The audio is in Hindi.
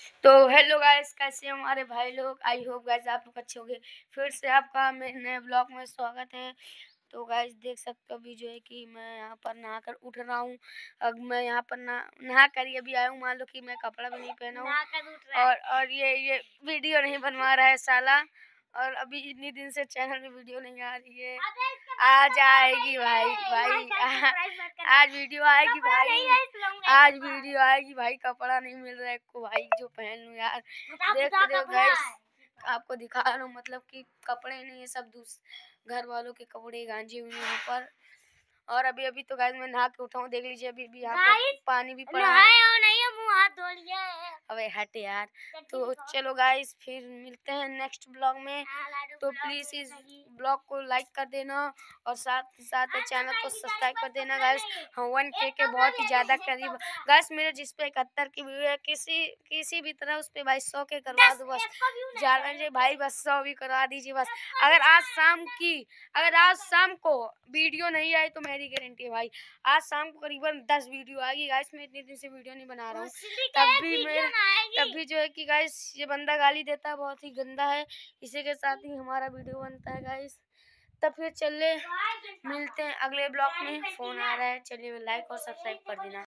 तो हेलो गाइस, कैसे हैं हमारे भाई लोग। आई होप गाइस आप लोग अच्छे होंगे। फिर से आपका मेरे नए ब्लॉग में स्वागत है। तो गाइस देख सकते हो अभी जो है कि मैं यहाँ पर नहाकर उठ रहा हूँ। अब मैं यहाँ पर नहा कर ही अभी आया हूँ। मान लो कि मैं कपड़ा भी नहीं पहना हूँ और ये वीडियो नहीं बनवा रहा है साला। और अभी इतनी दिन से चैनल में वीडियो नहीं आ रही है। आज आएगी भाई आज वीडियो आएगी भाई। आज वीडियो आएगी भाई। कपड़ा नहीं मिल रहा है को भाई जो पहन लूं यार। देख रहे हो गाइस, आपको दिखा रहा हूँ। मतलब कि कपड़े नहीं है, सब घर वालों के कपड़े गांजे हुए हैं यहाँ पर। और अभी तो गाइस मैं नहा के उठा हूँ। देख लीजिए अभी यहाँ पर पानी भी पड़ा है। मुँह हाथ धो लिया है। अबे हट यार। तो चलो गाइस फिर मिलते हैं नेक्स्ट ब्लॉग में। तो प्लीज इस ब्लॉग को लाइक कर देना और साथ ही साथ चैनल को सब्सक्राइब कर देना गाइस। हम 1K के बहुत ही ज्यादा करीब गाइस। मेरे जिस पे 71 की व्यू है, किसी भी तरह उस पे भाई 100 के करवा दो बस। ज्यादा भाई बस 100 भी करवा दीजिए बस। अगर आज शाम को वीडियो नहीं आई तो मेरी गारंटी है भाई आज शाम को करीबन 10 वीडियो आएगी गाइस। मैं इतने दिन से वीडियो नहीं बना रहा हूँ। तब भी जो है कि गाइस ये बंदा गाली देता है, बहुत ही गंदा है। इसी के साथ ही हमारा वीडियो बनता है गाइस। तब फिर चलिए मिलते हैं अगले ब्लॉग में। फोन आ रहा है, चलिए लाइक और सब्सक्राइब कर देना।